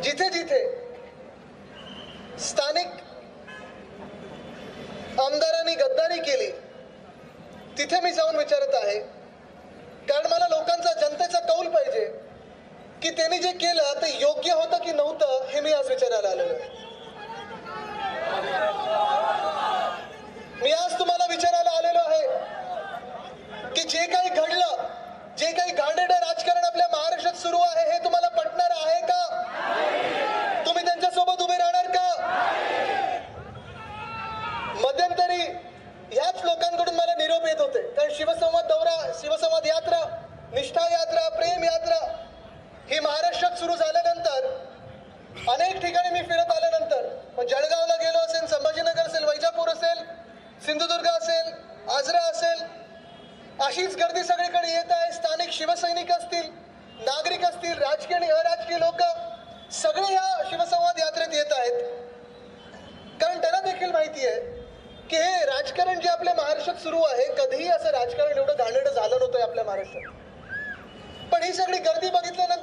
जिथे जिथे स्थानिक आमदारांनी गद्दारी केली तिथे मी जाऊन विचारत आहे, कारण मला लोकांचा, जनतेचा कौल पाहिजे की त्यांनी जे केलं ते योग्य होतं की नव्हतं, हे मी आज विचारायला आलेलो आहे. मी आज तुम्हाला विचारायला आलेलो आहे की जे काही घडलं, जे काही घाणेरडं राजकारण आपल्या महाराष्ट्रात सुरू आहे, हे तुम्हाला पटणार आहे का? तुम्ही त्यांच्यासोबत उभे राहणार का? मध्यंतरी याच लोकांकडून मला निरोप येत होते, कारण शिवसंवाद दौरा, शिवसंवाद यात्रा, निष्ठा यात्रा, प्रेम यात्रा ही महाराष्ट्रात सुरू झाल्यानंतर अनेक ठिकाणी मी फिरत आल्यानंतर, पण जळगावला गेलो असेल, संभाजीनगर असेल, वैजापूर असेल, सिंधुदुर्ग असेल, आजरा असेल, अशीच गर्दी सगळीकडे येत आहे. स्थानिक शिवसैनिक असतील, नागरिक असतील, राजकीय आणि अराजकीय लोक सगळे या शिवसंवाद यात्रेत येत आहेत, कारण त्यांना देखील माहिती आहे की हे राजकारण जे आपल्या महाराष्ट्रात सुरू आहे, कधीही असं राजकारण एवढं घाणेरडं झालं नव्हतं आपल्या महाराष्ट्रात. पण ही सगळी गर्दी बघितल्यानंतर